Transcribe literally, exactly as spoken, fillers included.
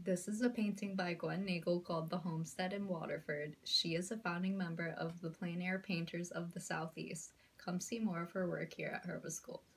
This is a painting by Gwen Nagel called The Homestead in Waterford. She is a founding member of the Plein Air Painters of the Southeast. Come see more of her work here at Herba School.